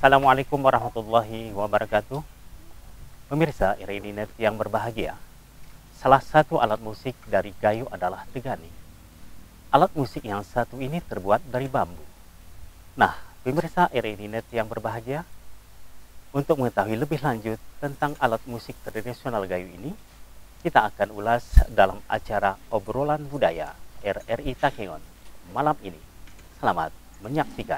Assalamualaikum warahmatullahi wabarakatuh. Pemirsa RRI Net yang berbahagia, salah satu alat musik dari Gayo adalah tegani. Alat musik yang satu ini terbuat dari bambu. Nah, pemirsa RRI Net yang berbahagia, untuk mengetahui lebih lanjut tentang alat musik tradisional Gayo ini, kita akan ulas dalam acara Obrolan Budaya RRI Takengon malam ini. Selamat menyaksikan.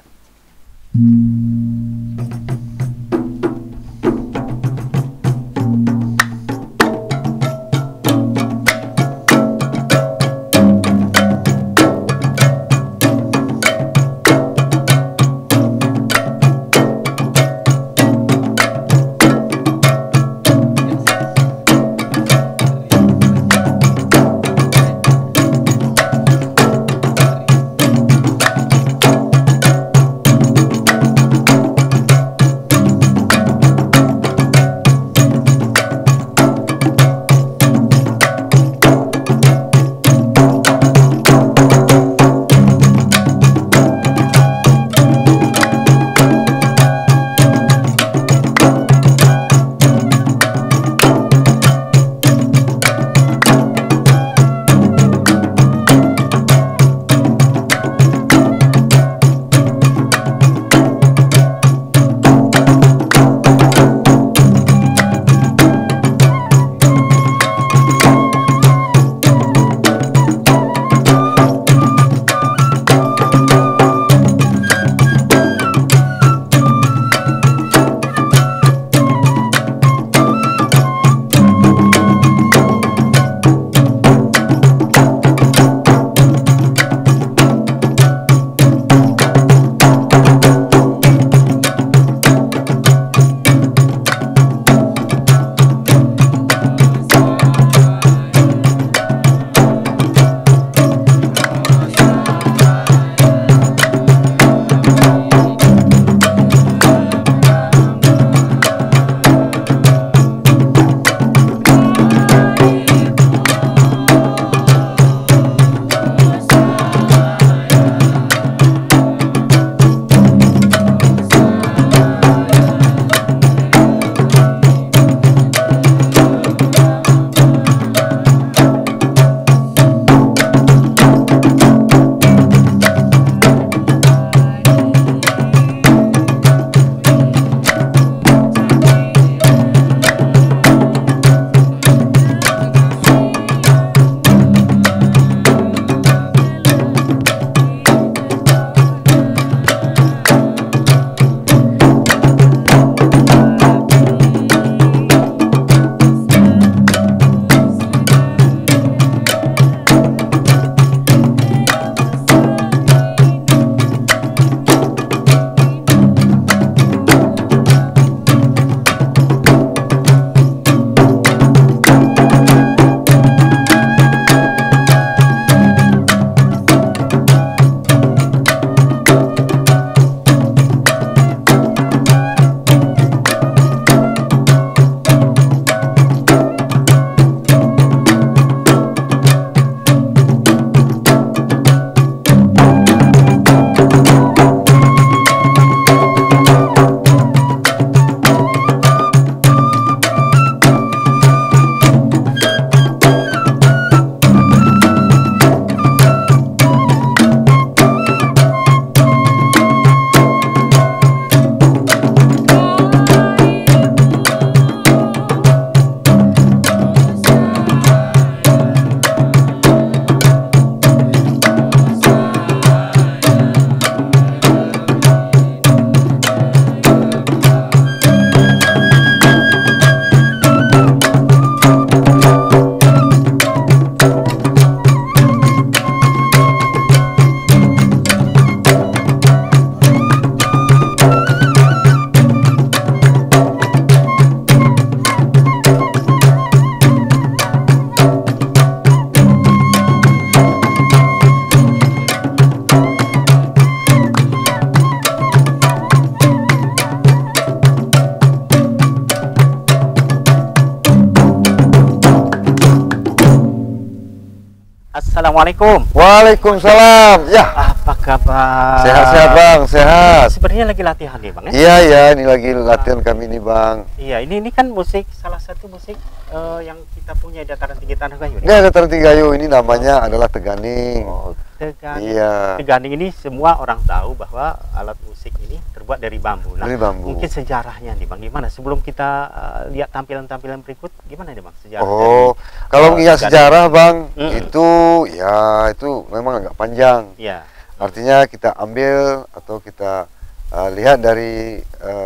Assalamualaikum. Waalaikumsalam. Ya. Apa kabar? Sehat-sehat Bang, sehat. Sebenarnya lagi latihan nih Bang ya? Iya ya, ini lagi latihan kami nih Bang. Iya, ini kan musik, salah satu musik yang kita punya di dataran tinggi Tanah Gayo. Ini ada Dataran Tinggi Gayo, ini namanya adalah Teganing. Oh, Teganing. Iya. Teganing ini semua orang tahu bahwa alat musik ini terbuat dari bambu. Nah, Dari bambu. mungkin sejarahnya nih Bang, gimana? Sebelum kita lihat tampilan-tampilan berikut, gimana nih Bang sejarah? Oh, dari, kalau mengingat Teganing? sejarah Bang, Mm-mm. itu memang agak panjang. Iya. Artinya kita ambil atau kita lihat dari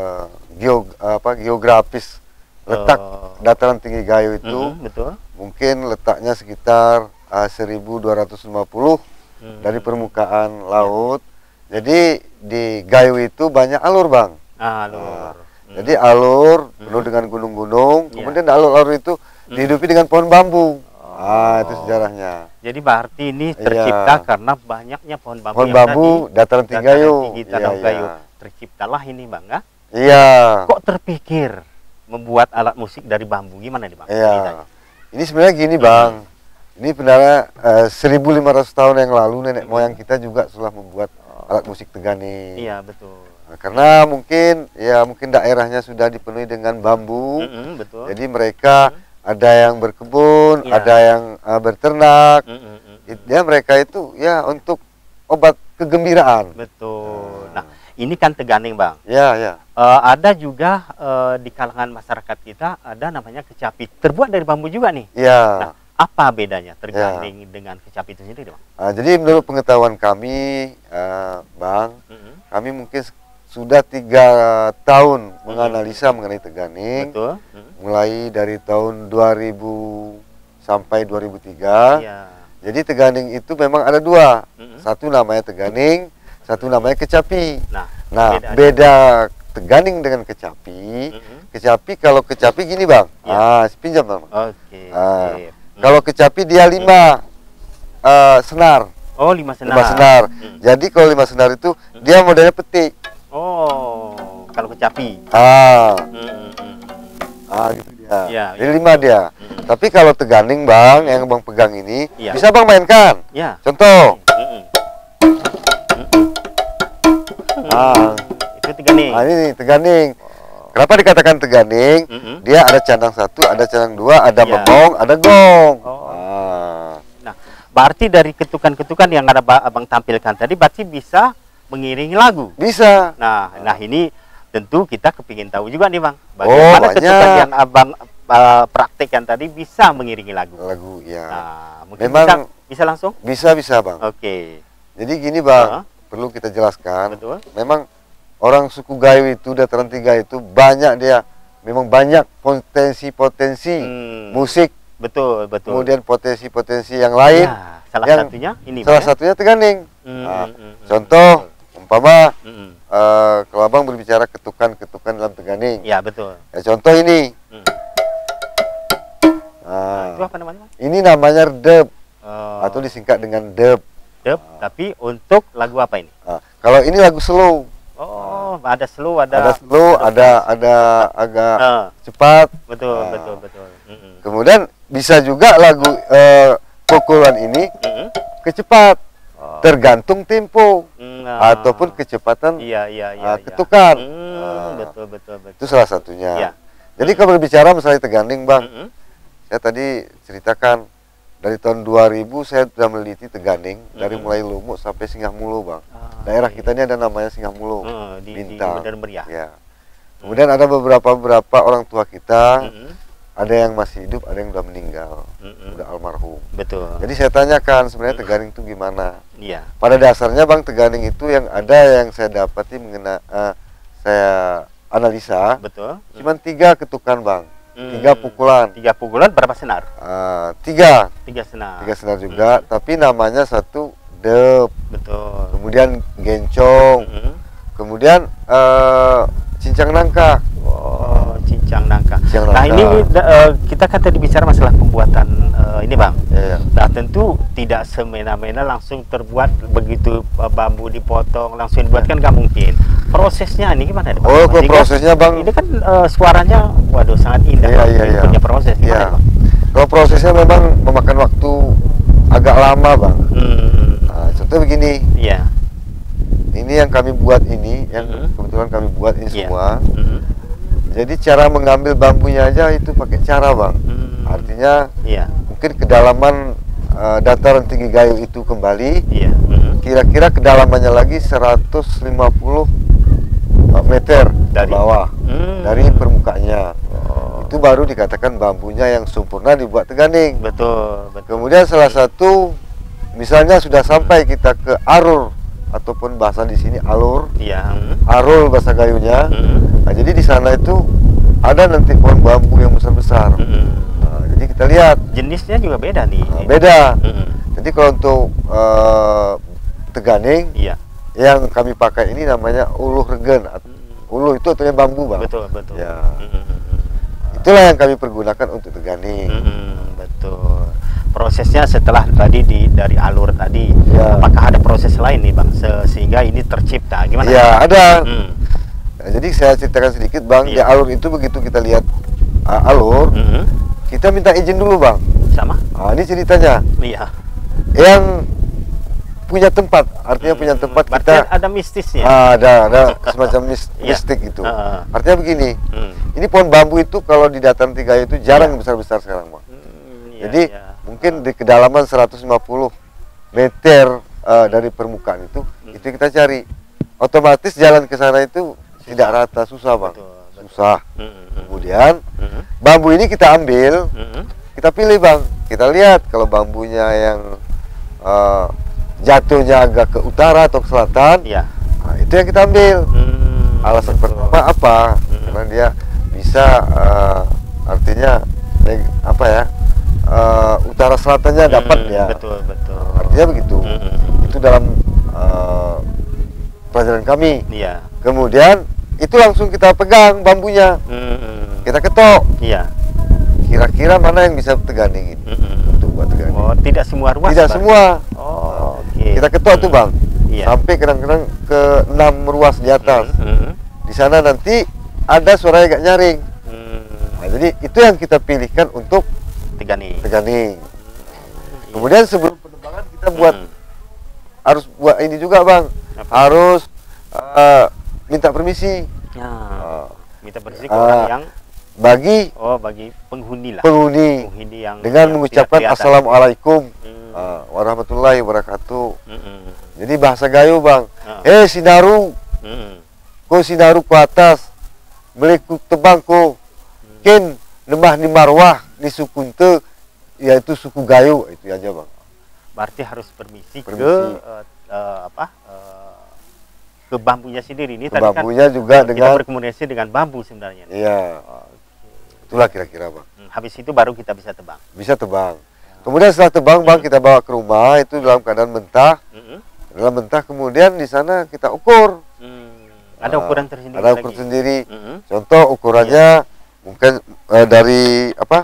geografis letak Dataran Tinggi Gayo itu, betul. mungkin letaknya sekitar 1250 dari permukaan laut. Jadi di Gayo itu banyak alur Bang. Alur. Jadi alur penuh dengan gunung-gunung, Iya. kemudian alur-alur itu dihidupi dengan pohon bambu. Itu sejarahnya. Jadi berarti ini Iya. tercipta karena banyaknya pohon bambu Pohon yang bambu ada di Dataran Tinggi Gayo. tinggi Tanah Iya, Gayo. iya. Terciptalah ini Bang ya. Iya. Kok terpikir membuat alat musik dari bambu? Gimana nih Bang? Iya. Ceritanya. Ini sebenarnya gini Bang. Ini sebenarnya 1500 tahun yang lalu nenek moyang kita juga sudah membuat alat musik Teganing. Iya, betul. Nah, karena mungkin daerahnya sudah dipenuhi dengan bambu. Betul. Jadi mereka ada yang berkebun, Iya. ada yang berternak. Mm-mm. Mereka itu ya untuk obat kegembiraan. Betul. Nah, ini kan Teganing Bang. Ya, ya. Ada juga di kalangan masyarakat kita ada namanya kecapi. Terbuat dari bambu juga nih. Ya. Nah, apa bedanya Teganing dengan kecapi itu sendiri Bang? Jadi menurut pengetahuan kami, Bang, Mm-mm. kami mungkin sudah 3 tahun menganalisa mengenai Teganing. Betul. Mulai dari tahun 2000 sampai 2003. Iya. Jadi Teganing itu memang ada 2. Mm-mm. Satu namanya Teganing, satu namanya kecapi. Nah, Nah, bedanya. beda Teganing dengan kecapi. Kecapi, kalau kecapi gini Bang. Ya. Pinjam Bang. Oke. Ah, Sip. Kalau kecapi dia 5 senar. Oh, 5 senar. 5 senar. Mm. Jadi kalau 5 senar itu dia modelnya petik. Oh, kalau kecapi. Gitu dia. Iya, Jadi 5 dia. Tapi kalau Teganing Bang, yang Bang pegang ini, Iya. bisa Bang mainkan. Ya. Contoh. Itu Teganing. Ini Teganing. Kenapa dikatakan Teganing? Dia ada canang 1, ada canang 2, ada Iya. memong, ada gong. Nah, berarti dari ketukan-ketukan yang ada Abang tampilkan tadi berarti bisa mengiringi lagu. Bisa. Nah, ini tentu kita kepingin tahu juga nih Bang, bagaimana banyak. ketukan yang Abang praktekkan tadi bisa mengiringi lagu. Lagu ya. Nah, mungkin Memang bisa langsung? bisa Bang. Oke. Jadi gini Bang, perlu kita jelaskan. Betul. Memang orang suku Gayo itu, Dataran Tinggi Gayo itu memang banyak potensi-potensi musik. Betul. Kemudian potensi-potensi yang lain. Ya, salah satunya ini. Salah Bang, satunya Teganing. ya? Contoh, umpama kalau Abang berbicara ketukan-ketukan dalam Teganing. Ya, betul. Ya, contoh ini. Itu apa namanya? Ini namanya dub atau Atau disingkat dengan dub. tapi untuk lagu apa ini? Kalau ini lagu slow. Oh, ada slow, Ada slow, ada agak cepat. betul. Kemudian bisa juga lagu pukulan ini kecepat, tergantung tempo ataupun kecepatan ketukan. Betul. Itu salah satunya. Ya. Jadi kalau berbicara misalnya Teganing Bang, saya tadi ceritakan dari tahun 2000 saya sudah meneliti Teganing dari mulai Lumuk sampai Singamulu Bang. Daerah kita ini ada namanya Singamulu, di Bintang. Medan Meriah. Ya. Kemudian ada beberapa orang tua kita, ada yang masih hidup, ada yang sudah meninggal, sudah almarhum. Betul. Jadi saya tanyakan sebenarnya Teganing itu gimana? Iya. Pada dasarnya Bang, Teganing itu yang ada yang saya dapati saya analisa, Betul. cuma 3 ketukan Bang, 3 pukulan. 3 pukulan berapa senar? 3 senar. 3 senar juga, tapi namanya satu dub, Betul. kemudian gencong, kemudian cincang nangka. Oh, cincang nangka. Cincang Nah, nangka. ini kita kan tadi bicara masalah pembuatan ini Bang. Ya. Nah, tentu tidak semena-mena langsung terbuat begitu bambu dipotong langsung dibuat kan nggak mungkin. Prosesnya ini gimana Bang? Oh, kalau Sehingga prosesnya Bang, ini kan suaranya waduh sangat indah. Iya, Bang. iya, Ini iya. punya proses gimana Ya. Bang? Kalau prosesnya memang memakan waktu agak lama Bang. Contoh begini, Iya. ini yang kami buat ini, yang kebetulan kami buat ini semua. Jadi cara mengambil bambunya aja itu pakai cara, Bang. Artinya mungkin kedalaman dataran tinggi Gayo itu kembali, kira-kira kedalamannya lagi 150 meter dari bawah, dari permukaannya. Itu baru dikatakan bambunya yang sempurna dibuat teganing. Betul. Kemudian salah satu, misalnya sudah sampai kita ke arur, ataupun bahasa di sini alur, arul bahasa Gayunya. Nah, jadi di sana itu ada nanti pohon bambu yang besar-besar. Nah, jadi kita lihat jenisnya juga beda nih. Beda. Jadi kalau untuk teganing, yang kami pakai ini namanya uluh regen. Uluh itu artinya bambu, Bang. Betul. Ya. Itulah yang kami pergunakan untuk teganing. Betul. Prosesnya setelah tadi dari alur tadi, apakah ada proses lain nih, Bang, sehingga ini tercipta? Gimana? Ya, ada. Nah, jadi saya ceritakan sedikit, Bang. Di alur itu begitu kita lihat alur, kita minta izin dulu, Bang. Sama? Nah, ini ceritanya. Iya. Yang punya tempat, artinya punya tempat. Berarti kita ada mistisnya. Ada semacam mistik gitu. Artinya begini, ini pohon bambu itu kalau di dataran tiga itu jarang besar-besar sekarang, Bang. Jadi mungkin di kedalaman 150 meter dari permukaan itu kita cari. Otomatis jalan ke sana itu tidak rata, susah, Bang. Susah. Kemudian bambu ini kita ambil, kita pilih, Bang. Kita lihat kalau bambunya yang jatuhnya agak ke utara atau ke selatan, nah, itu yang kita ambil. Alasan pertama apa? Karena dia bisa artinya apa ya? Utara selatannya dapat ya. Betul. Artinya begitu. Itu dalam pelajaran kami. Kemudian itu langsung kita pegang bambunya. Kita ketok. Kira-kira mana yang bisa teganing ini? Untuk buat teganing. Oh, tidak semua ruas. Tidak, Bang? Semua. Kita ketok tuh, Bang. Sampai kadang-kadang ke 6 ruas di atas. Di sana nanti ada suara agak nyaring. Nah, jadi itu yang kita pilihkan untuk teganing. Kemudian sebelum penebangan kita harus buat ini juga, Bang. Harus minta permisi. Minta permisi ke orang yang bagi penghuni lah. Penghuni yang dengan mengucapkan assalamualaikum warahmatullahi wabarakatuh. Jadi bahasa Gayo, Bang. Sinaru. Ko sinaru ku atas. Meleku tebang ko. Ken nemah ni marwah ni sukunte, yaitu suku Gayo, itu aja, Bang. Berarti harus permisi. ke bambunya sendiri. Ini ke bambunya kan, juga dengan kita berkomunikasi dengan bambu sebenarnya. Iya. Itulah kira-kira, Bang. Habis itu baru kita bisa tebang. Bisa tebang. Kemudian setelah tebang, Bang, kita bawa ke rumah itu dalam keadaan mentah. Dalam mentah, kemudian di sana kita ukur. Ada ukuran tersendiri. Ada ukuran sendiri. Contoh ukurannya mungkin dari apa?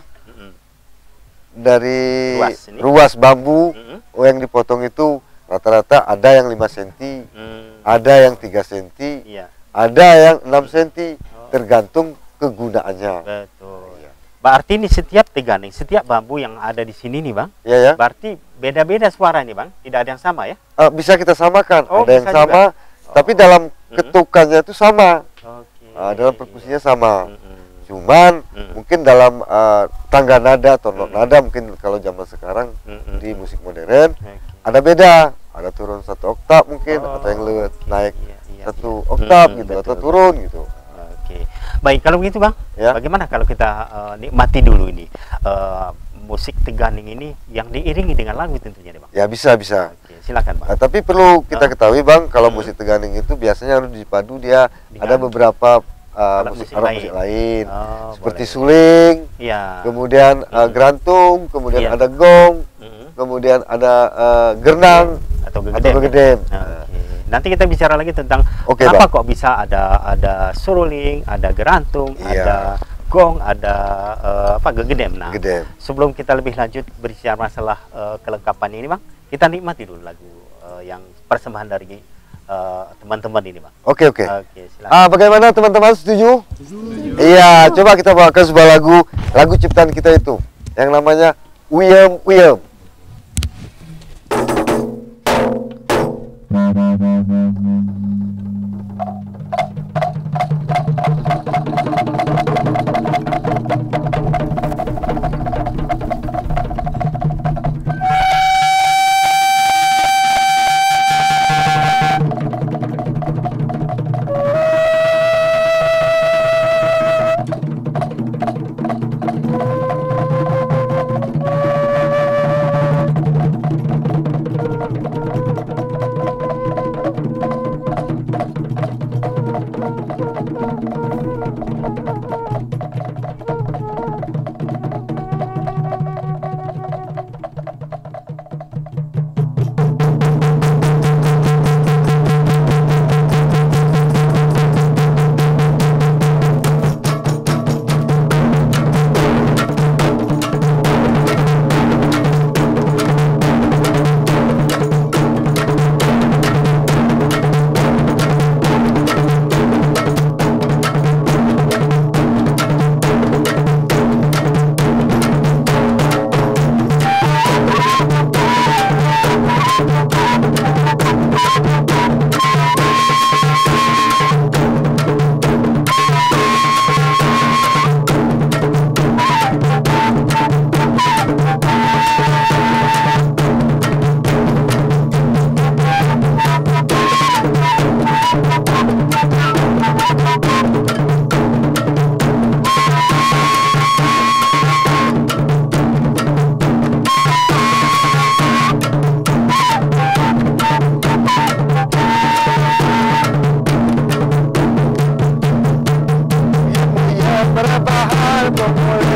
Dari ruas bambu yang dipotong itu rata-rata ada yang 5 cm, ada yang 3 cm, ada yang 6 cm, tergantung kegunaannya. Betul. Berarti ini setiap teganing, setiap bambu yang ada di sini nih, Bang. Ya. Berarti beda-beda suara nih, Bang. Tidak ada yang sama ya? Bisa kita samakan. Ada yang sama, tapi dalam ketukannya itu sama. Dalam perkusinya sama. Cuman mungkin dalam tangga nada atau not nada, mungkin kalau zaman sekarang di musik modern ada beda. Ada turun 1 oktav mungkin, atau yang lebih naik 1 oktav gitu, atau turun gitu. Baik, kalau begitu, Bang, bagaimana kalau kita nikmati dulu ini musik teganing ini yang diiringi dengan lagu tentunya, Bang? Ya, bisa. Silakan, Bang. Tapi perlu kita ketahui, Bang, kalau musik teganing itu biasanya harus dipadu dia dengan ada beberapa musik lain. Seperti suling, kemudian gerantung, kemudian ada gong, kemudian ada gernang atau gegedem. Nanti kita bicara lagi tentang kenapa kok bisa ada suling, ada gerantung, ada gong, ada gegedem. Nah, sebelum kita lebih lanjut berbicara masalah kelengkapan ini, Bang, kita nikmati dulu lagu yang persembahan dari teman-teman ini, Bang. Oke, bagaimana teman-teman, setuju? Iya, coba kita bawakan sebuah lagu ciptaan kita itu yang namanya Uyem Uyem.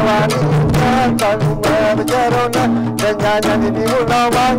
wanita kamu bercerona dengan nyanyi di Munawang.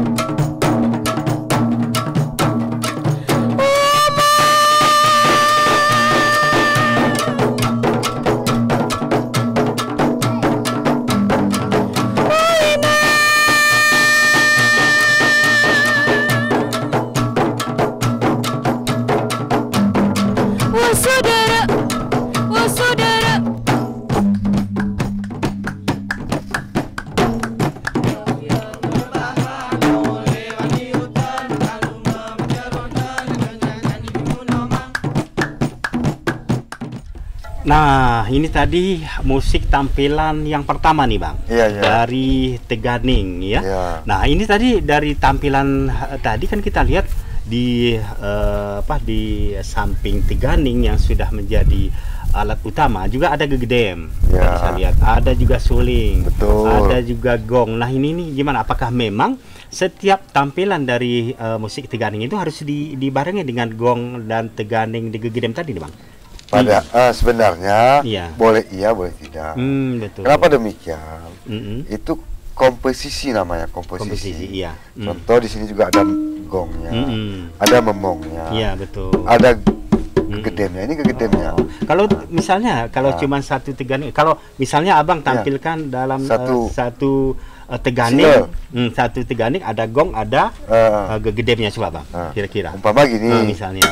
Nah, ini tadi musik tampilan yang pertama nih, Bang. Iya, iya. Dari Teganing ya. Iya. Nah, ini tadi dari tampilan tadi kan kita lihat di di samping Teganing yang sudah menjadi alat utama juga ada gegedem. Ya. Bisa lihat, ada juga suling. Betul. Ada juga gong. Nah, ini nih gimana? Apakah memang setiap tampilan dari musik Teganing itu harus dibarengi dengan gong dan Teganing di gegedem tadi nih, Bang? Pada sebenarnya Iya. boleh iya boleh tidak. Betul. Kenapa demikian? Mm-mm. Itu komposisi namanya, komposisi. Iya. Contoh di sini juga ada gongnya, ada memongnya, Iya, betul. ada gegedemnya. Ini gegedemnya. Kalau misalnya cuma satu Teganing, kalau misalnya Abang tampilkan dalam satu Teganing, satu Teganing ada gong, ada gegedemnya, coba Bang. Kira-kira. Umpama gini. Misalnya.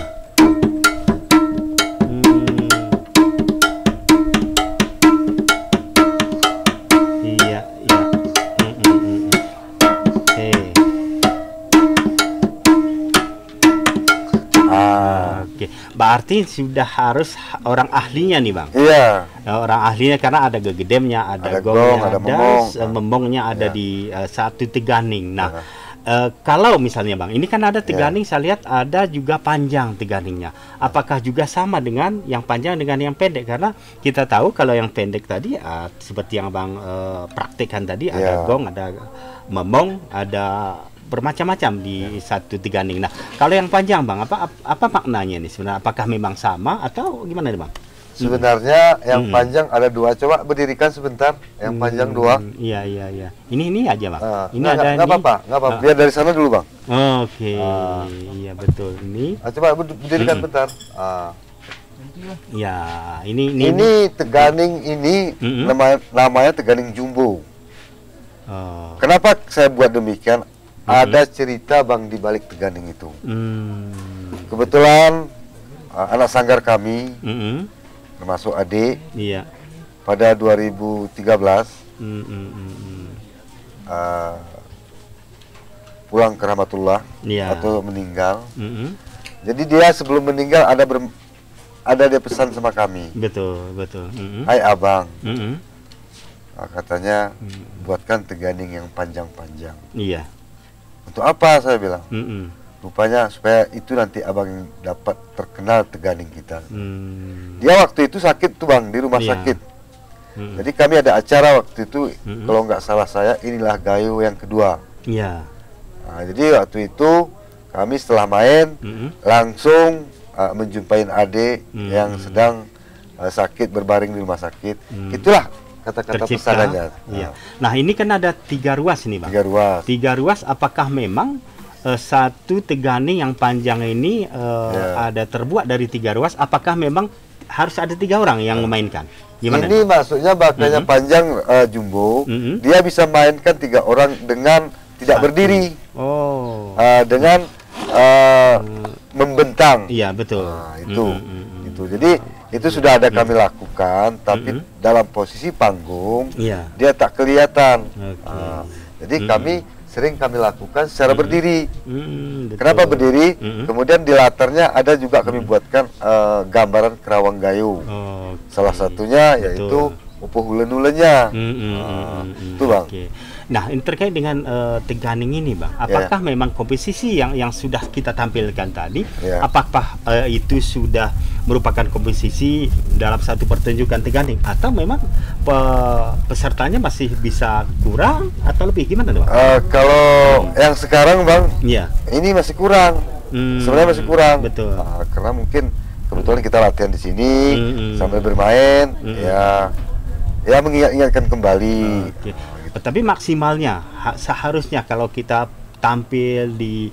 Iya, iya. Oke. Berarti sudah harus orang ahlinya nih, Bang. Iya. Orang ahlinya karena ada gegedemnya, ada gongnya, ada memongnya ada di satu Teganing. Nah, kalau misalnya Bang, ini kan ada Teganing, saya lihat ada juga panjang Teganingnya. Apakah juga sama dengan yang panjang dengan yang pendek? Karena kita tahu kalau yang pendek tadi seperti yang Bang praktekkan tadi, ada gong, ada memong, ada bermacam-macam di satu Teganing. Nah, kalau yang panjang Bang, apa maknanya nih sebenarnya? Apakah memang sama atau gimana nih Bang? Sebenarnya yang panjang ada dua. Coba berdirikan sebentar. Yang panjang dua. Iya, iya, iya. Ini aja Bang. Ini nggak, ada nggak apa-apa, nggak apa-apa. Biar dari sana dulu Bang. Oke. Iya betul. Ini. Coba berdirikan bentar. Ya, ini Teganing ini namanya Teganing Jumbo. Kenapa saya buat demikian? Ada cerita Bang di balik Teganing itu. Kebetulan anak sanggar kami, termasuk adik, pada 2013 pulang ke rahmatullah atau meninggal. Jadi dia sebelum meninggal ada dia pesan sama kami. Betul, betul. Hai abang, katanya buatkan Teganing yang panjang-panjang. Iya. Untuk apa saya bilang? Rupanya supaya itu nanti abang dapat terkenal Teganing kita. Dia waktu itu sakit tuh Bang, di rumah sakit. Jadi kami ada acara waktu itu, kalau nggak salah saya, inilah Gayo yang kedua. Iya. Nah, jadi waktu itu kami setelah main langsung menjumpai adik yang sedang sakit berbaring di rumah sakit. Itulah kata-kata pesanannya. Iya. Nah, ini kan ada 3 ruas ini Bang. 3 ruas. 3 ruas. Apakah memang satu Teganing yang panjang ini ada terbuat dari 3 ruas? Apakah memang harus ada 3 orang yang memainkan? Gimana? Ini maksudnya makanya panjang Jumbo. Dia bisa mainkan 3 orang dengan tidak berdiri. Dengan membentang. Iya, betul. Itu. Jadi itu sudah ada kami lakukan, tapi dalam posisi panggung dia tak kelihatan. Jadi kami lakukan secara berdiri. Kenapa berdiri? Kemudian di latarnya ada juga kami buatkan gambaran kerawang gayo. Salah satunya yaitu upuh ulen-ulennya. Itu Bang. Nah, ini terkait dengan Teganing ini Bang, apakah memang komposisi yang sudah kita tampilkan tadi, apakah itu sudah merupakan komposisi dalam satu pertunjukan Teganing, atau memang pesertanya masih bisa kurang atau lebih, gimana Bang? Kalau yang sekarang Bang, ini masih kurang. Sebenarnya masih kurang. Betul. Karena mungkin kebetulan kita latihan di sini sambil bermain, ya mengingat-ingatkan kembali. Oke. Tapi maksimalnya seharusnya kalau kita tampil di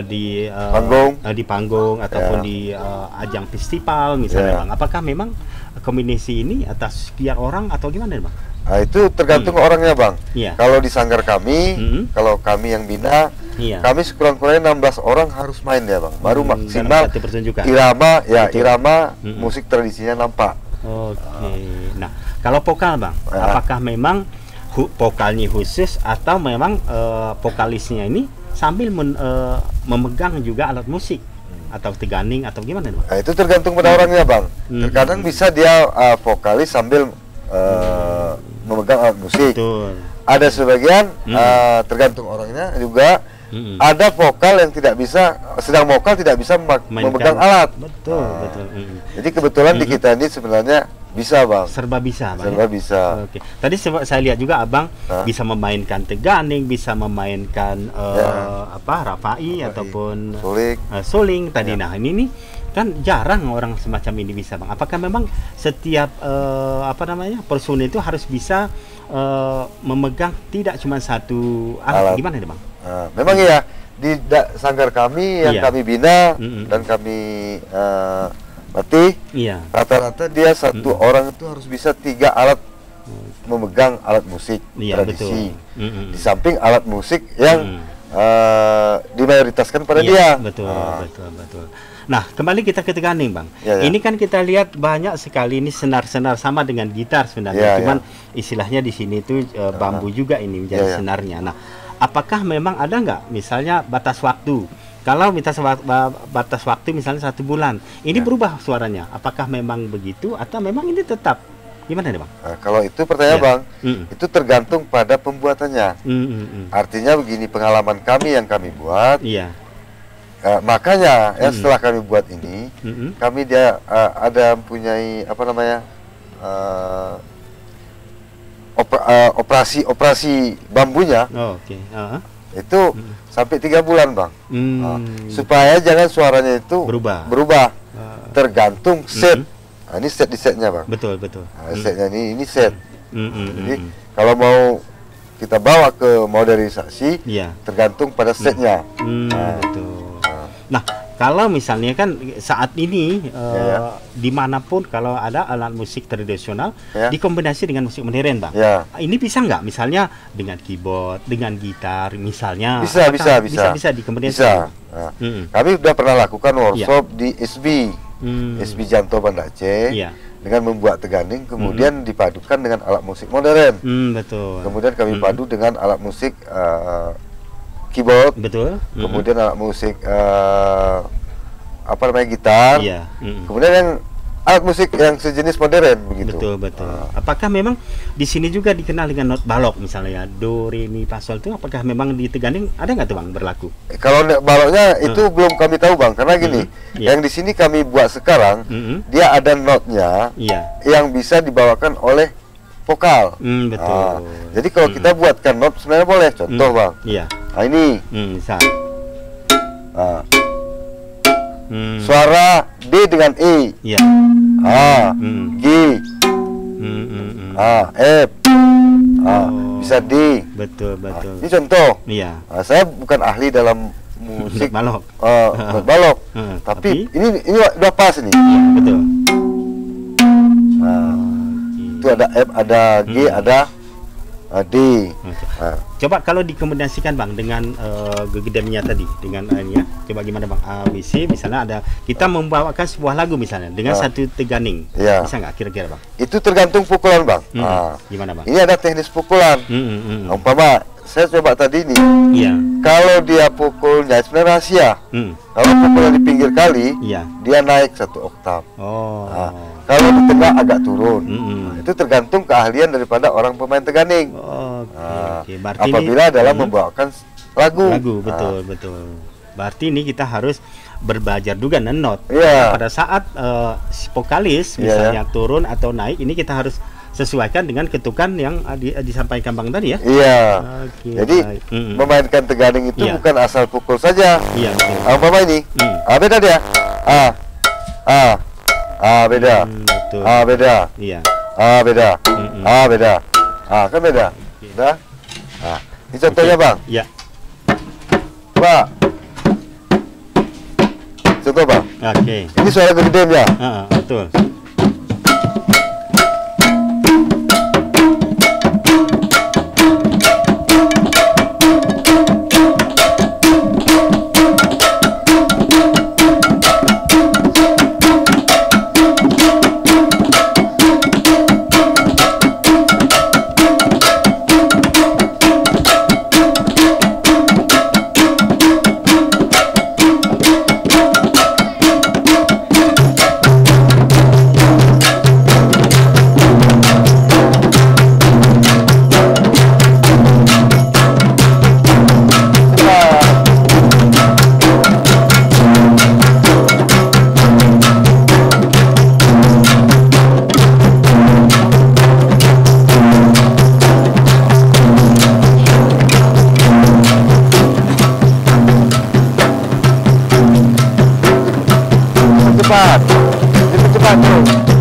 panggung ataupun di ajang festival misalnya, Bang. Apakah memang kombinasi ini atas sekian orang atau gimana, Bang? Nah, itu tergantung orangnya, Bang. Iya. Kalau di sanggar kami, kalau kami yang bina, kami sekurang-kurangnya 16 orang harus main ya, Bang. Baru maksimal irama irama musik tradisinya nampak. Oke. Nah, kalau vokal, Bang, apakah memang vokalnya khusus atau memang vokalisnya ini sambil memegang juga alat musik atau teganing atau gimana, Bang? Nah, itu tergantung pada orangnya, Bang. Terkadang bisa dia vokalis sambil memegang alat musik. Betul. Ada sebagian tergantung orangnya juga. Ada vokal yang tidak bisa, sedang vokal tidak bisa memegang alat. Betul, betul. Jadi kebetulan di kita ini sebenarnya bisa, Bang. Serba bisa, Bang. Serba bisa. Oke. Tadi saya lihat juga Abang bisa memainkan teganing, bisa memainkan rafai ataupun suling tadi. Nah, ini nih kan jarang orang semacam ini bisa, Bang. Apakah memang setiap personil itu harus bisa memegang tidak cuma satu alat? Gimana nih, Bang? Memang ya di sanggar kami yang kami bina dan kami latih, rata-rata dia satu orang itu harus bisa 3 alat memegang alat musik tradisi. Di samping alat musik yang dimayoritaskan pada dia. Betul. Nah, kembali kita ke teganing, Bang. Ini kan kita lihat banyak sekali ini senar-senar sama dengan gitar sebenarnya. Cuman istilahnya di sini itu bambu juga ini menjadi senarnya. Nah, apakah memang ada nggak misalnya batas waktu? Kalau batas waktu misalnya 1 bulan, ini berubah suaranya. Apakah memang begitu atau memang ini tetap? Gimana nih, Bang? Nah, kalau itu pertanyaan Bang, itu tergantung pada pembuatannya. Artinya begini, pengalaman kami yang kami buat. Makanya setelah kami buat ini, kami ada mempunyai operasi bambunya. Itu sampai 3 bulan, Bang. Supaya jangan suaranya itu berubah. Tergantung set. Nah, ini set di setnya, Bang. Betul. Setnya ini set. Jadi kalau mau kita bawa ke modernisasi, tergantung pada setnya. Betul. Nah, kalau misalnya kan saat ini dimanapun kalau ada alat musik tradisional dikombinasi dengan musik modern, Bang. Ini bisa nggak? Misalnya dengan keyboard, dengan gitar, misalnya. Bisa dikombinasi. Bisa. Nah, kami sudah pernah lakukan workshop di SB Janto Banda Aceh dengan membuat teganing, kemudian dipadukan dengan alat musik modern. Betul. Kemudian kami padu dengan alat musik keyboard, kemudian alat musik gitar, kemudian yang alat musik yang sejenis modern begitu. Betul. Apakah memang di sini juga dikenal dengan not balok misalnya do re mi fa sol itu? Apakah memang di teganing ada nggak tuh, Bang, berlaku? Kalau baloknya itu belum kami tahu, Bang, karena gini, yang di sini kami buat sekarang dia ada notnya yang bisa dibawakan oleh vokal. Betul. Jadi kalau kita buatkan not sebenarnya boleh. Contoh, Bang. Nah, ini. Misal. Suara D dengan E. G. F. Bisa D. Betul. Ini contoh. Saya bukan ahli dalam musik balok. Balok. Tapi ini udah pas ini. Betul. Itu ada F, ada G, ada D. Coba kalau dikombinasikan, Bang, dengan gegedemnya tadi dengan coba gimana, Bang? ABC misalnya ada kita membawakan sebuah lagu misalnya dengan satu teganing. Bisa nggak kira-kira, Bang? Itu tergantung pukulan, Bang. Gimana, Bang? Ini ada teknis pukulan. Umpama saya coba tadi nih. Kalau dia pukulnya sebenarnya rahasia. Kalau pukulan di pinggir kali, dia naik 1 oktav. Kalau di tengah agak turun. Itu tergantung keahlian daripada orang pemain teganing. Apabila dalam membawakan lagu. Betul. Berarti ini kita harus berbelajar juga not. Pada saat vokalis misalnya turun atau naik, ini kita harus sesuaikan dengan ketukan yang disampaikan, Bang, tadi ya. Jadi memainkan teganing itu bukan asal pukul saja. Umpama ini, beda dia. Beda. Betul. Beda. beda. Beda. Kan beda. Udah. Nah, ini contohnya Bang. Ya. Pak. Contoh Bang. Oke. Ini suara gedenya. Betul. Cepat, lebih cepat bro.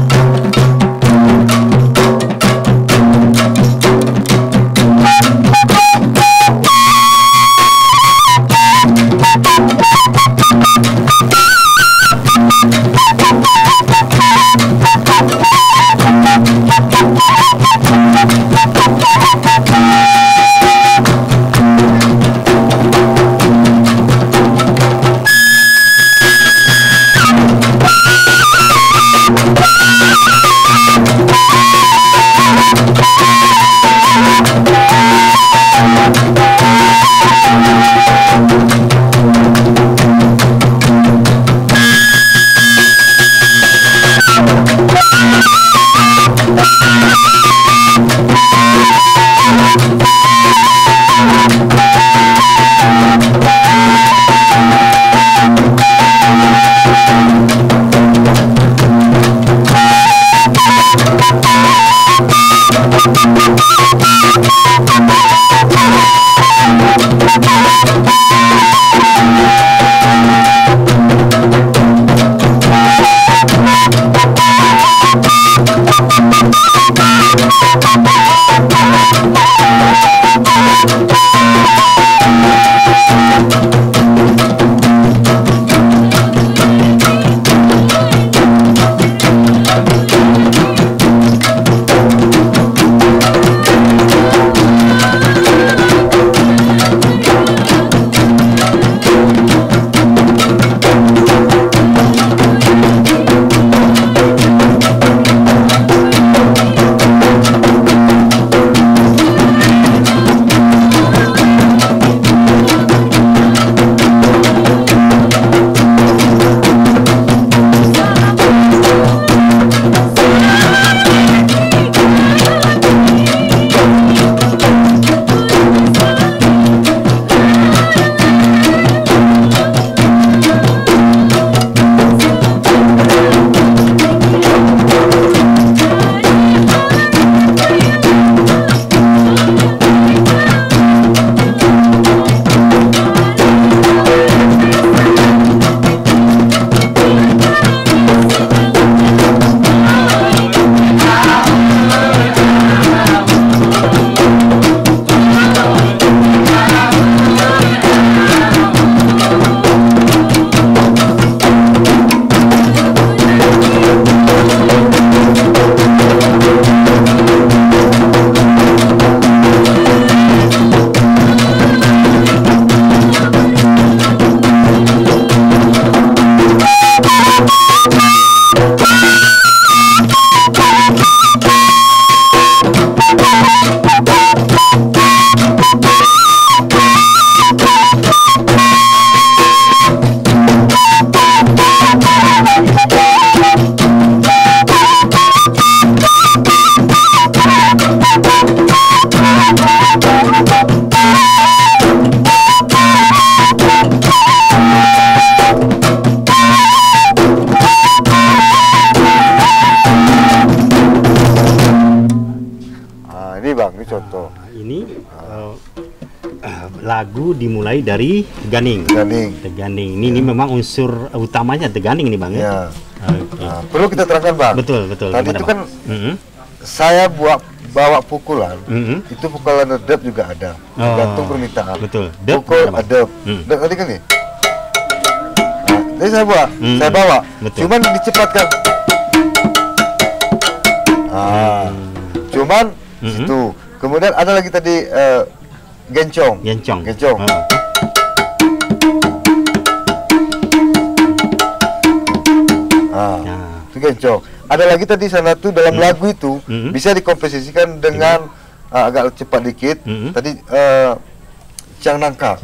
contoh. Ini lagu dimulai dari Teganing. Teganing. Ini memang unsur utamanya Teganing nih Bang ya. Okay. Perlu kita terangkan Bang. Betul. Tadi itu kan saya bawa pukulan, itu pukulan redep juga ada, tergantung permintaan. Betul. Pukul redep. Redep tadi kan nih. Nah, jadi saya bawa. Betul. Cuman dicepatkan. Cuman situ. Kemudian ada lagi tadi gencong. Gencong. Itu gencong. Ada lagi tadi sana tuh dalam lagu itu bisa dikomposisikan dengan agak cepat dikit. Tadi cincang nangka.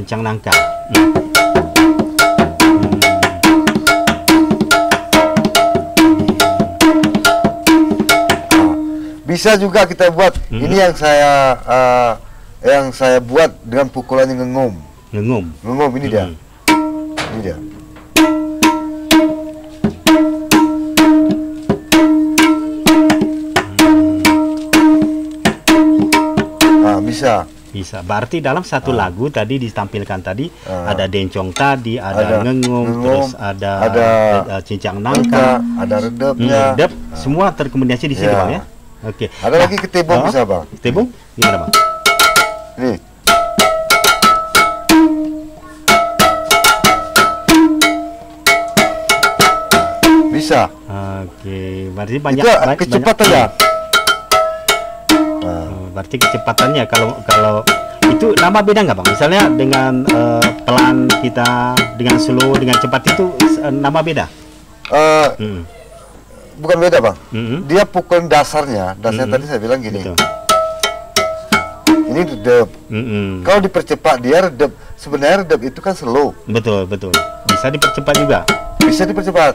Bisa juga kita buat. Ini yang saya buat dengan pukulan yang ngengum ini dia. Ini dia. Bisa. Berarti dalam satu lagu tadi ditampilkan tadi ada dencong tadi, ada ngengum, terus ada cincang nangka, ada redepnya. Redep, semua terkombinasi di sini, Bang ya. Oke. Ada lagi ketebong bisa, Bang. Ketebong gimana, Bang? Ini. Bisa. Oke, berarti banyak kecepatannya. Berarti kecepatannya kalau itu nama beda nggak, Bang? Misalnya dengan pelan kita, dengan slow, dengan cepat itu nama beda? Bukan beda, Bang. Dia pukul dasarnya tadi saya bilang gini. Betul. Ini redep. Kalau dipercepat dia redep. Sebenarnya redep itu kan slow. Betul. Bisa dipercepat juga. Bisa dipercepat.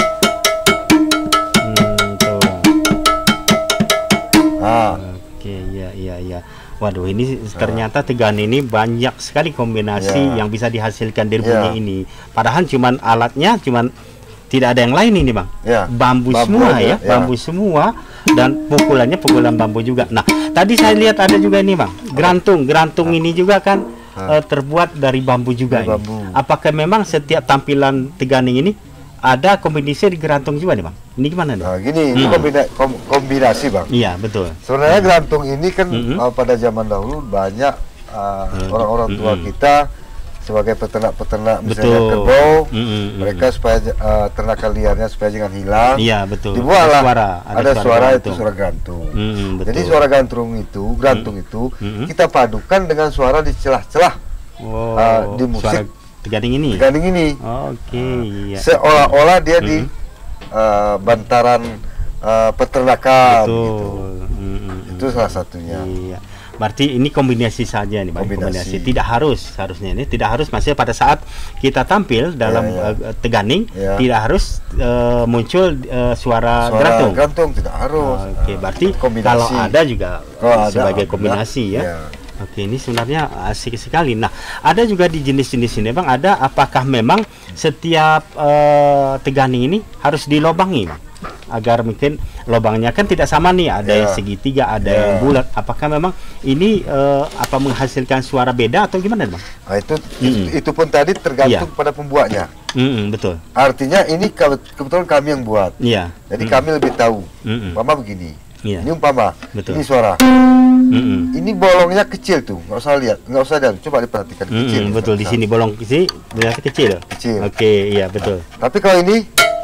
Oke, iya. Waduh, ini ternyata Tegane ini banyak sekali kombinasi yang bisa dihasilkan dari bunyi ini. Padahal alatnya tidak ada yang lain ini, Bang. Bambu semua ya, bambu semua, dan pukulannya pukulan bambu juga. Nah, tadi saya lihat ada juga ini, Bang, gerantung ini juga kan terbuat dari bambu juga. Ini. Apakah memang setiap tampilan Tegane ini ada kombinasi di gerantung juga nih, Bang? Ini gimana nih? Nah, gini, ini kombinasi, Bang. Iya, betul. Sebenarnya gerantung ini kan pada zaman dahulu banyak orang-orang tua kita sebagai peternak misalnya kerbau, mereka supaya ternakan liarnya supaya jangan hilang. Iya, betul. Dibuatlah ada suara itu suara gantung. Jadi suara gantung itu kita padukan dengan suara di celah-celah di musik Teganding ini. Oke, iya. Seolah-olah dia di bantaran peternakan. Betul. Gitu. Itu salah satunya. Iya. Berarti ini kombinasi saja nih, Bang. Kombinasi. Tidak harusnya ini tidak harus maksudnya pada saat kita tampil dalam Teganding tidak harus muncul suara gantung tidak harus. Oke, berarti kalau ada juga sebagai kombinasi ya. Oke, ini sebenarnya asik sekali. Nah, ada juga di jenis-jenis ini, Bang, ada apakah memang setiap Teganding ini harus dilobangi, Bang? Agar mungkin lubangnya kan tidak sama nih, ada yang segitiga, ada yang bulat. Apakah memang ini menghasilkan suara beda atau gimana, Bang? Nah, itu pun tadi tergantung pada pembuatnya. Betul. Artinya ini kebetulan kami yang buat. Iya. Jadi kami lebih tahu. Umpama begini. Ini umpama. Betul. Ini suara. Ini bolongnya kecil tuh, nggak usah lihat, coba diperhatikan kecil. Betul, di sini bolong kecil. Oke, iya betul. Tapi kalau ini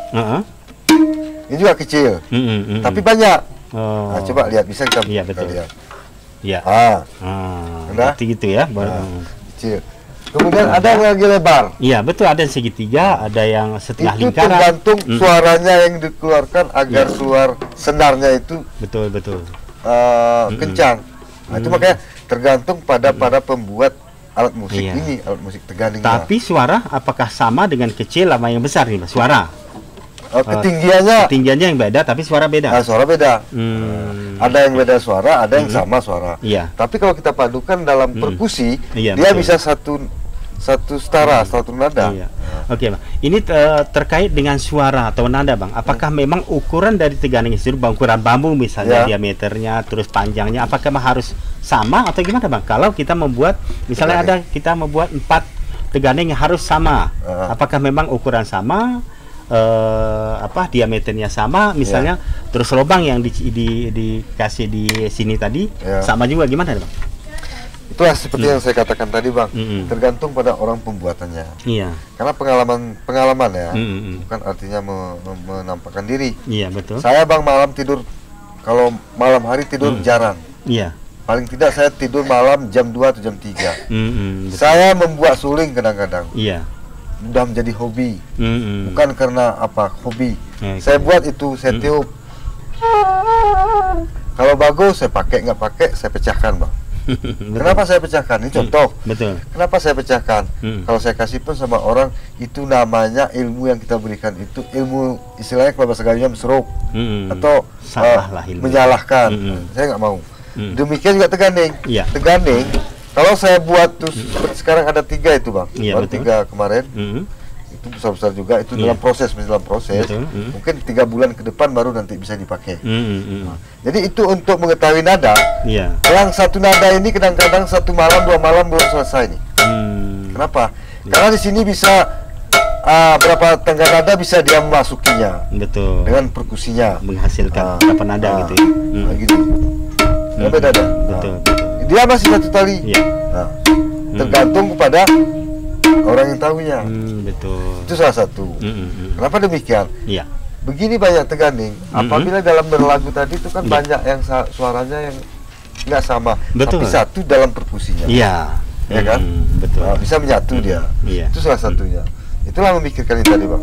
juga kecil, tapi banyak. Nah, coba lihat, bisa kita lihat. Iya. Berarti gitu ya. Kecil. Kemudian ada yang lagi lebar. Iya, betul, ada yang segitiga, ada yang setengah lingkaran. Itu tergantung suaranya yang dikeluarkan agar keluar senarnya itu betul. Kencang. Nah, itu makanya tergantung pada pembuat alat musik ini, alat musik Teganding. Tapi suara apakah sama dengan kecil sama yang besar nih, Mas? Suara? Ketinggiannya yang beda, tapi suara beda. Suara beda. Ada yang beda suara, ada yang sama suara. Iya. Tapi kalau kita padukan dalam perkusi, dia bisa satu nada. Iya. Oke, Bang. Ini terkait dengan suara atau nada, Bang. Apakah memang ukuran dari Teganding itu, ukuran bambu misalnya diameternya, terus panjangnya, apakah memang harus sama atau gimana, Bang? Kalau kita membuat, misalnya kita membuat 4 Teganding yang harus sama, apakah memang ukuran sama apa diameternya sama misalnya, terus lubang yang dikasih di sini tadi sama juga, gimana Bang? Itulah seperti yang saya katakan tadi Bang, tergantung pada orang pembuatannya. Iya. Karena pengalaman ya, bukan artinya menampakkan diri. Iya betul. Saya Bang malam tidur, kalau malam hari tidur jarang. Iya. Paling tidak saya tidur malam jam 2 atau jam 3. Saya membuat suling kadang-kadang. Iya. Sudah menjadi hobi. Bukan karena apa, hobi. Saya buat itu, saya tiup. Kalau bagus saya pakai, nggak pakai saya pecahkan Bang. Kenapa saya pecahkan? Ini contoh. Betul. Kenapa saya pecahkan? Kalau saya kasih pun sama orang, itu namanya ilmu yang kita berikan, itu ilmu istilahnya kalau bahasa Gayunya mesruk atau menyalahkan. Saya nggak mau. Demikian juga teganding. Teganding, kalau saya buat tuh seperti sekarang ada 3 itu Bang, baru 3 kemarin. Itu besar-besar juga, itu dalam proses, mungkin 3 bulan ke depan baru nanti bisa dipakai. Nah, jadi itu untuk mengetahui nada. Yang satu nada ini kadang-kadang 1 malam 2 malam belum selesai nih. Kenapa? Karena di sini bisa berapa tangga nada bisa dia memasukinya. Betul. Dengan perkusinya menghasilkan berapa nada gitu ya. Gitu. Beda dah. Betul. Dia masih 1 tali. Nah, tergantung kepada orang yang tahunya. Betul. Itu salah satu. Kenapa demikian? Begini banyak teganding. Apabila dalam berlagu tadi itu kan banyak yang suaranya yang nggak sama, tapi satu dalam perkusinya. Ya kan? Betul. Nah, bisa menyatu dia. Itu salah satunya. Itulah memikirkan ini tadi Bang.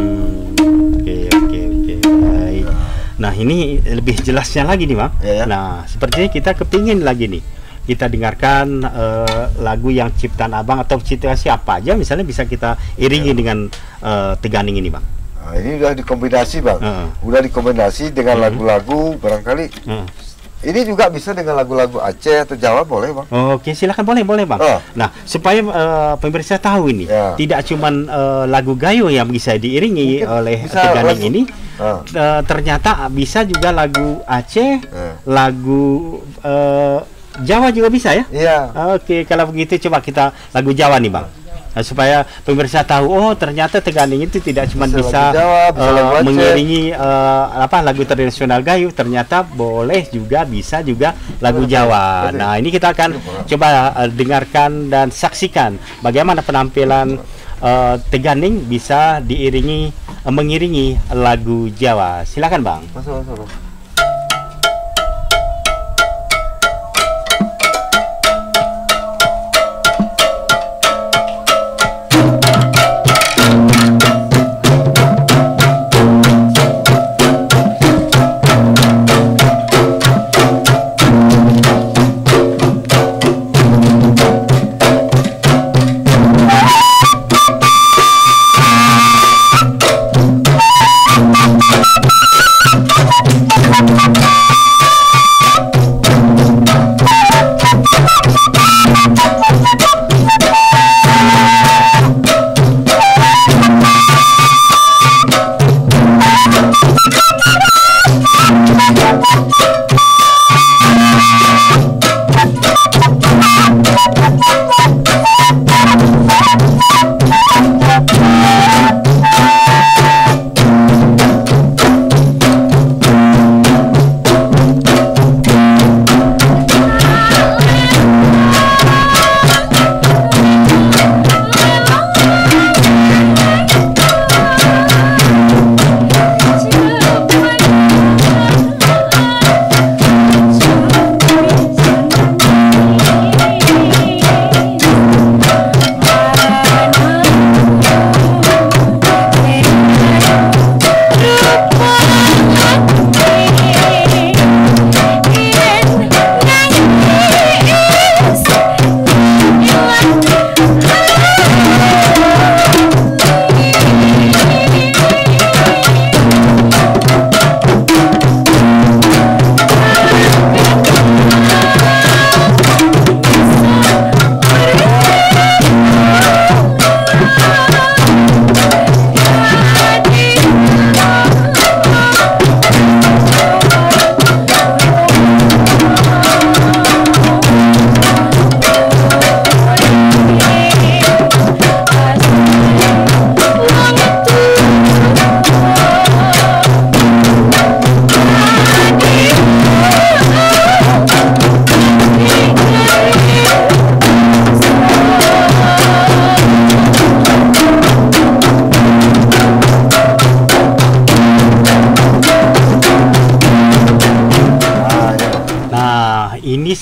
Oke. Baik. Nah ini lebih jelasnya lagi nih Bang. Nah sepertinya kita kepingin lagi nih kita dengarkan lagu yang ciptaan Abang atau situasi apa aja misalnya bisa kita iringi dengan teganding ini Bang. Nah, ini udah dikombinasi Bang, udah dikombinasi dengan lagu-lagu barangkali. Ini juga bisa dengan lagu-lagu Aceh atau Jawa boleh Bang. Oke silakan, boleh Bang. Nah supaya pemirsa tahu ini tidak cuman lagu gayo yang bisa diiringi oleh teganding ini, ternyata bisa juga lagu Aceh, lagu Jawa juga bisa ya? Oke, kalau begitu coba kita lagu Jawa nih Bang. Supaya pemirsa tahu, oh ternyata teganding itu tidak cuma bisa mengiringi lagu tradisional gayo, ternyata boleh juga, bisa juga lagu Jawa. Nah ini kita akan coba dengarkan dan saksikan bagaimana penampilan teganding bisa diiringi mengiringi lagu Jawa. Silakan Bang. Masuk.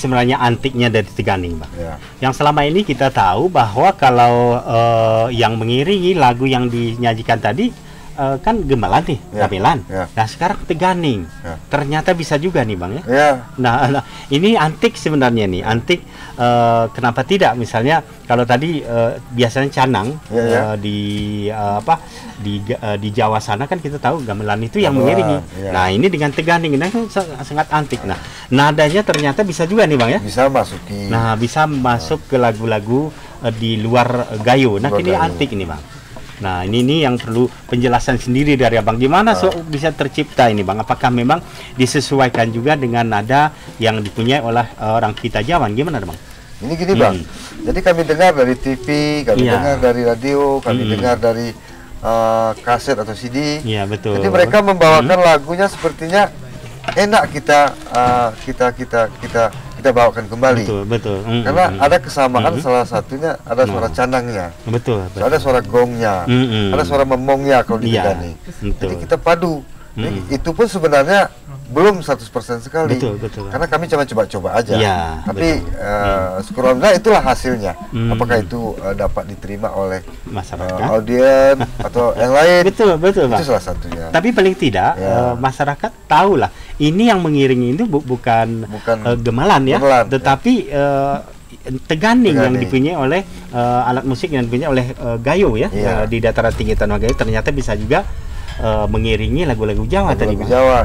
sebenarnya antiknya dari Teganing, Bang. Yang selama ini kita tahu bahwa kalau yang mengiringi lagu yang dinyanyikan tadi kan gamelan nih, gamelan. Nah sekarang Teganing, ternyata bisa juga nih, Bang, ya. Nah, ini antik sebenarnya nih, antik. Kenapa tidak? Misalnya kalau tadi biasanya canang di Jawa sana kan kita tahu gamelan itu yang mengiringi. Nah ini dengan Teganing, nah sangat antik. Nah nadanya ternyata bisa juga nih, Bang, ya. Bisa masuki. Nah bisa masuk ke lagu-lagu di luar gayo. Nah ini antik ini, Bang. Nah ini yang perlu penjelasan sendiri dari Abang, gimana bisa tercipta ini, Bang? Apakah memang disesuaikan juga dengan nada yang dipunyai oleh orang kita Jawan, gimana, Bang? Ini gini, Bang, jadi kami dengar dari TV, kami dengar dari radio, kami dengar dari kaset atau CD. Iya, betul. Jadi mereka membawakan lagunya sepertinya enak kita bawakan kembali. Betul. Karena ada kesamaan, salah satunya ada suara canangnya. Betul. Ada suara gongnya. Ada suara memongnya kalau di Teganing. Jadi kita padu. Jadi, itu pun sebenarnya belum 100% sekali. Betul. Karena kami cuma coba-coba aja. Tapi sekurang-kurangnya itulah hasilnya. Apakah itu dapat diterima oleh masyarakat, audiens atau yang lain? Betul, Bang. Itu salah satunya. Tapi paling tidak masyarakat tahulah ini yang mengiringi itu bukan gamelan ya, tetapi Teganing yang dipunyai oleh alat musik yang dipunyai oleh gayo ya, di dataran tinggi Tanah Gayo ternyata bisa juga mengiringi lagu-lagu Jawa tadi, Bang. Jawa,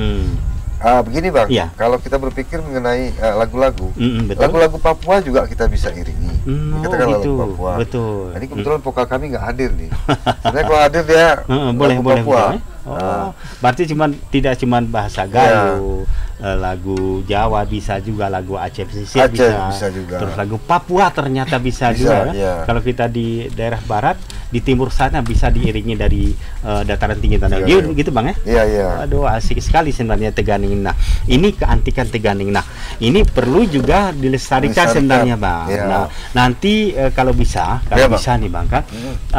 begini, Bang, kalau kita berpikir mengenai lagu-lagu, lagu-lagu Papua juga kita bisa iringi. Katakan lagu Papua. Betul. Ini kebetulan vokal kami nggak hadir nih. Sebenarnya kalau hadir dia boleh Papua. Berarti tidak cuma bahasa gayo, lagu Jawa bisa juga, lagu Aceh pesisir bisa juga. Terus lagu Papua ternyata bisa juga. Kalau kita di daerah barat, di timur sana bisa diiringi dari dataran tinggi Tanah Gayo, gitu, Bang, ya. Aduh, asik sekali sebenarnya Teganing. Nah, ini keantikan Teganing. Nah, ini perlu juga dilestarikan sebenarnya, Bang. Nah, nanti kalau bisa nih, Bang, kan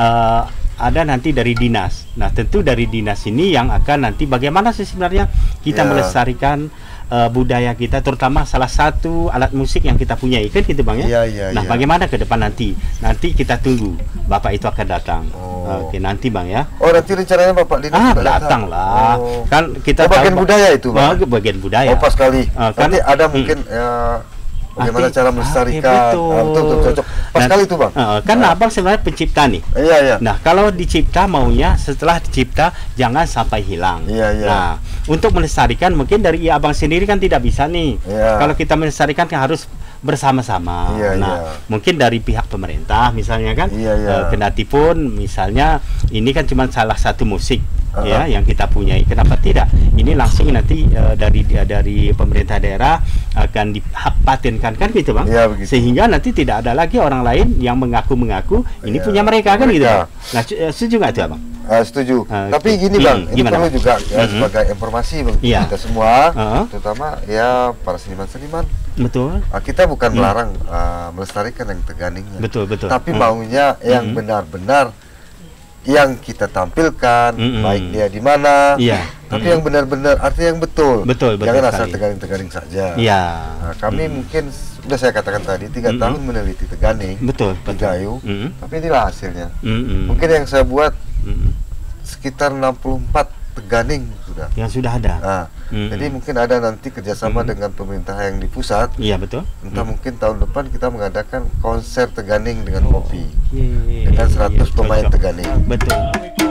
ada nanti dari dinas. Nah, tentu dari dinas ini yang akan nanti bagaimana sih sebenarnya kita melestarikan budaya kita, terutama salah satu alat musik yang kita punya kan gitu, Bang, ya. Nah, bagaimana ke depan nanti kita tunggu Bapak itu akan datang. Oke, nanti, Bang, ya. Nanti rencananya Bapak dinas datang lah. Kan kita bagian budaya itu, Bang. Bagian budaya. Pas sekali. Nanti ada mungkin bagaimana cara melestarikan. Betul, cocok. Pas sekali itu, Bang. Kan Abang sebenarnya pencipta nih. Nah, kalau dicipta maunya setelah dicipta jangan sampai hilang. Nah, untuk melestarikan mungkin dari Abang sendiri kan tidak bisa nih. Kalau kita melestarikan kan harus bersama-sama. Nah, mungkin dari pihak pemerintah misalnya kan, kendati pun misalnya ini kan cuma salah satu musik yang kita punyai. Kenapa tidak? Ini langsung nanti dari pemerintah daerah akan dipatenkan kan gitu, Bang. Sehingga nanti tidak ada lagi orang lain yang mengaku-mengaku ini punya mereka kan gitu. Nah, setuju nggak tuh, Abang? Setuju. Tapi gini, Bang, ini perlu juga sebagai informasi bagi kita semua, terutama ya para seniman-seniman. Betul. Kita bukan melarang melestarikan yang Teganingnya. Betul. Tapi maunya yang benar-benar yang kita tampilkan, baik dia di mana, tapi yang benar-benar artinya yang betul. Jangan asal Teganing saja. Nah, kami mungkin sudah saya katakan tadi 3 tahun meneliti Teganing, di Gayo, tapi inilah hasilnya. Mungkin yang saya buat sekitar 64 Teganing sudah ada. Jadi mungkin ada nanti kerjasama dengan pemerintah yang di pusat. Entah mungkin tahun depan kita mengadakan konser Teganing dengan kopi dengan 100 pemain Teganing. Betul.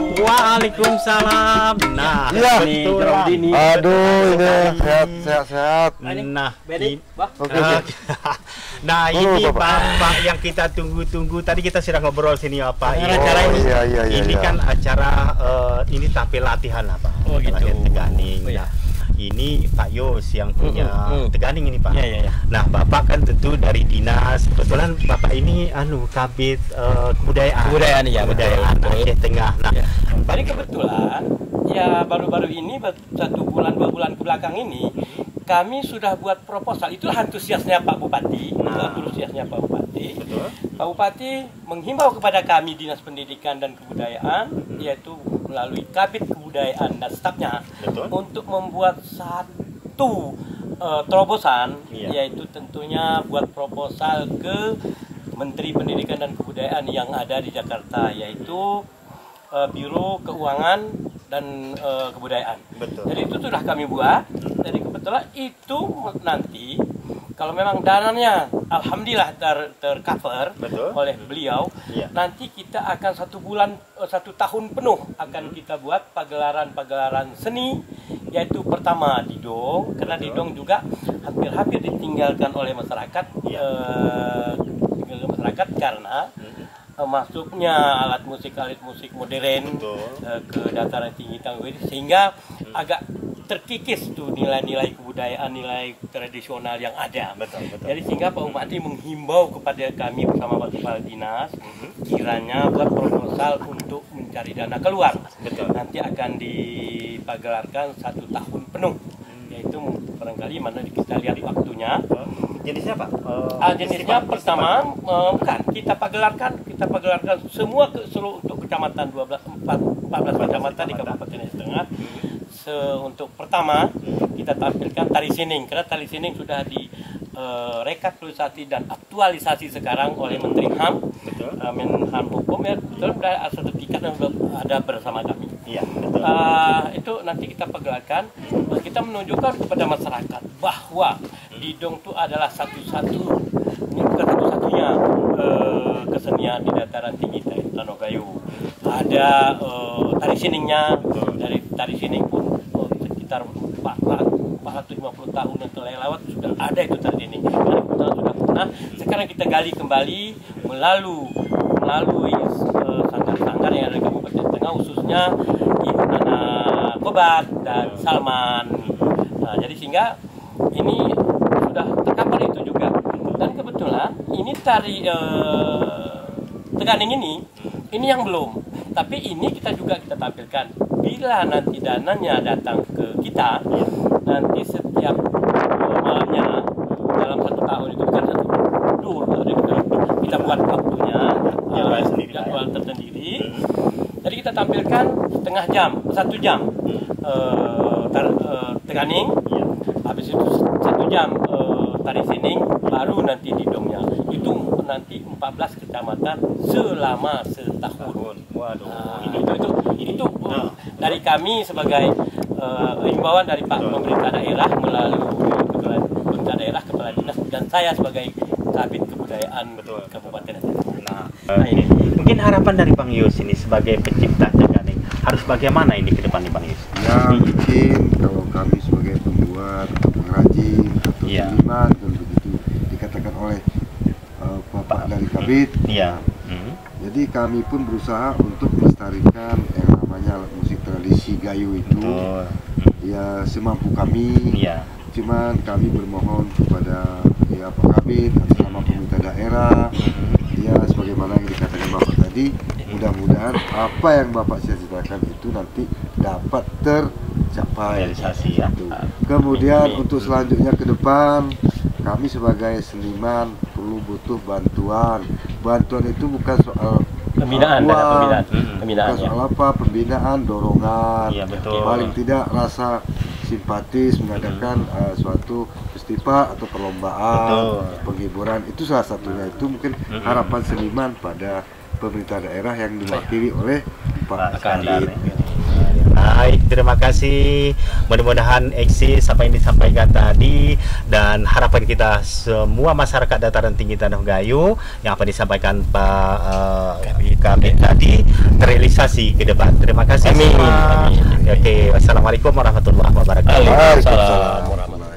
Waalaikumsalam. Nah, betul. Aduh, ini sehat. Nah, nah ini Pak yang kita tunggu-tunggu. Tadi kita sudah ngobrol sini apa? Ini kan acara ini tampil latihan apa? Teganing. Ini Pak Yos yang punya Teganing ini, Pak. Nah, Bapak kan tentu dari dinas. Kebetulan Bapak ini kabit kebudayaan Aceh Tengah. Nah, jadi kebetulan ya baru-baru ini 1 bulan 2 bulan ke belakang ini kami sudah buat proposal. Itulah antusiasnya Pak Bupati. Pak Bupati menghimbau kepada kami Dinas Pendidikan dan Kebudayaan, yaitu melalui Kabit Kebudayaan dan stafnya, untuk membuat satu terobosan, yaitu tentunya buat proposal ke Menteri Pendidikan dan Kebudayaan yang ada di Jakarta, yaitu Biro Keuangan dan Kebudayaan. Betul. Jadi itu sudah kami buat. Jadi kebetulan itu nanti kalau memang dananya alhamdulillah tercover oleh beliau, nanti kita akan 1 bulan, 1 tahun penuh akan kita buat pagelaran-pagelaran seni, yaitu pertama didong, karena didong juga hampir-hampir ditinggalkan oleh masyarakat, karena masuknya alat musik modern ke dataran tinggi Tangguh ini, sehingga agak terkikis tuh nilai-nilai kebudayaan, nilai tradisional yang ada. Jadi sehingga Pak Bupati menghimbau kepada kami bersama Pak Kepala Dinas, kiranya buat proposal untuk mencari dana keluar. Nanti akan dipagelarkan 1 tahun penuh, yaitu barangkali mana kita lihat waktunya. Jenisnya apa? Jenisnya pertama bukan kita pagelarkan semua seluruh untuk kecamatan 14 kecamatan di Kabupaten Aceh Tengah. Untuk pertama kita tampilkan tari sining, karena tari sining sudah rekapitulasi dan aktualisasi sekarang oleh Menteri HAM, Menhan Hukum, ya, betul, ada sertifikat dan sudah ada bersama kami. Itu nanti kita pagelarkan, kita menunjukkan kepada masyarakat bahwa didong itu adalah ini bukan satu-satunya kesenian di dataran tinggi Tanah Gayo. Ada tari siningnya, dari tari sining pun sekitar 450 tahun yang telah lewat sudah ada itu tari sining. Sudah pernah. Sekarang kita gali kembali melalui sanggar-sanggar yang ada di Kabupaten Tengah, khususnya Ibu Nana Kobat dan Salman. Nah, jadi sehingga ini sudah tercover itu juga. Dan kebetulan ini tari Teganing ini yang belum. Tapi ini kita tampilkan. Bila nanti dananya datang ke kita, nanti setiap malamnya dalam 1 tahun itu kan 1 tour, kita buat waktunya jadwal tersendiri. Jadi kita tampilkan 1 jam Teganing, habis itu 1 jam tari sining, baru nanti didongnya. Itu nanti 14 kecamatan selama setahun. Itu dari kami sebagai himbauan dari Pak Pemerintah Daerah melalui Pemerintah Daerah, Kepala Dinas, dan saya sebagai Kabid Kebudayaan Kabupaten Aceh. Ini mungkin harapan dari Bang Yus ini sebagai pencipta Teganing harus bagaimana ini ke depan nih Bang Yus? Ya mungkin kalau kami sebagai pembuat atau pengrajin atau seniman dan begitu dikatakan oleh Bapak dari Kabid. Jadi kami pun berusaha untuk melestarikan yang namanya alat musik tradisi Gayo itu. Ya semampu kami. Cuman kami bermohon kepada Pak Kabid sama pemerintah daerah. Ya sebagaimana yang dikatakan Bapak tadi, mudah-mudahan apa yang Bapak cita-citakan itu nanti dapat tercapai. Kemudian untuk selanjutnya ke depan, kami sebagai seniman perlu butuh bantuan. Bantuan itu bukan soal pembinaan, bukan soal apa, pembinaan, dorongan. Paling tidak rasa simpatis mengadakan suatu festival atau perlombaan, penghiburan, itu salah satunya. Itu mungkin harapan seniman pada pemerintah daerah yang diwakili oleh Pak Kabid. Baik, terima kasih. Mudah-mudahan eksis apa yang disampaikan tadi dan harapan kita semua masyarakat dataran tinggi Tanah Gayo yang apa disampaikan Pak Kabid tadi terrealisasi ke depan. Terima kasih semua. Oke, wassalamualaikum warahmatullahi wabarakatuh. Waalaikumsalam warahmatullahi wabarakatuh.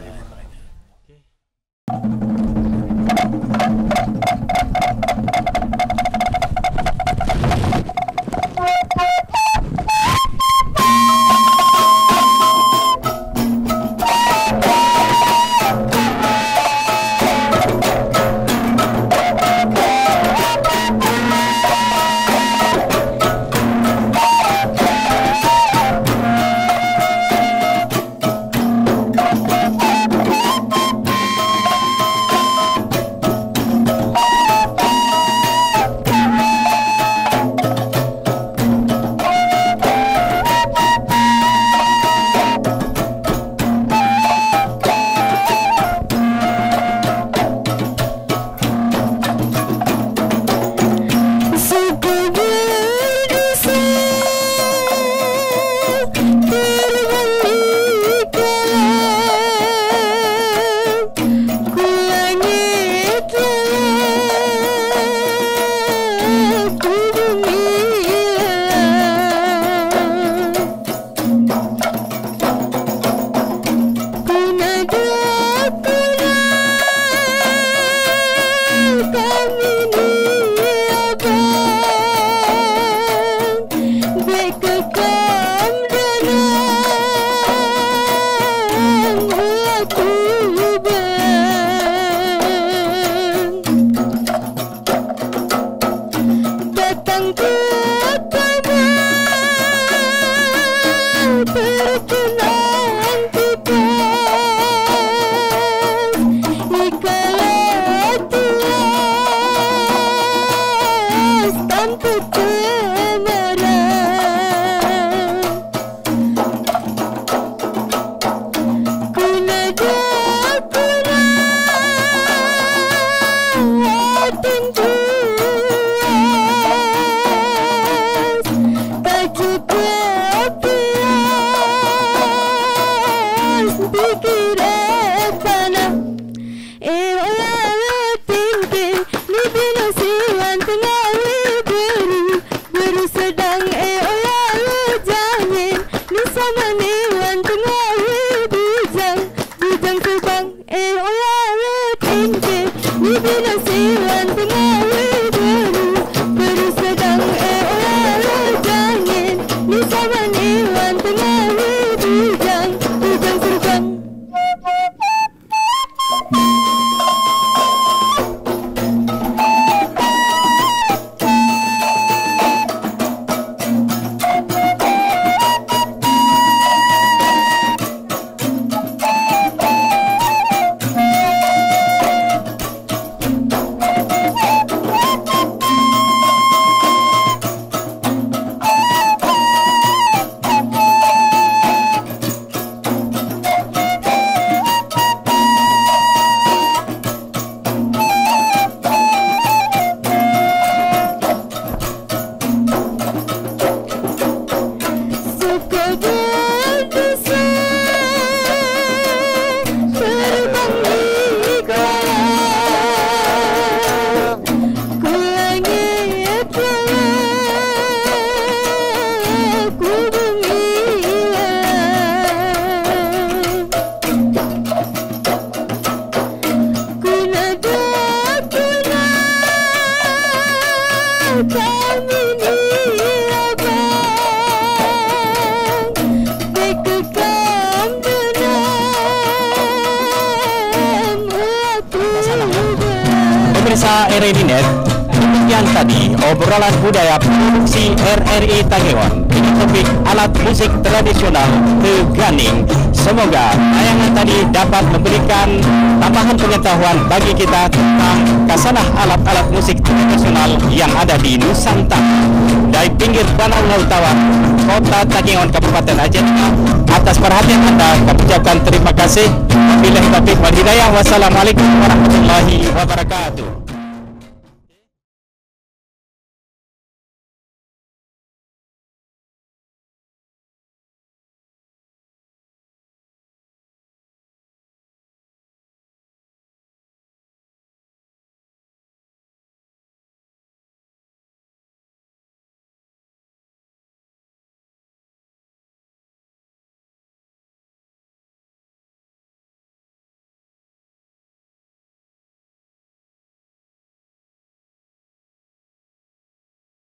Pemirsa RRI.net, demikian tadi obrolan budaya produksi RRI Tagewon dengan topik alat musik tradisional Teganing. Semoga tayangan tadi dapat memberikan tambahan pengetahuan bagi kita tentang kasanah alat-alat musik tradisional yang ada di Nusantara. Dari pinggir Danau Laut Tawar, Kota Tagewon, Kabupaten Aceh Tengah, atas perhatian Anda, kami ucapkan terima kasih. Wabillahi taufiq wal hidayah. Wassalamualaikum warahmatullahi wabarakatuh.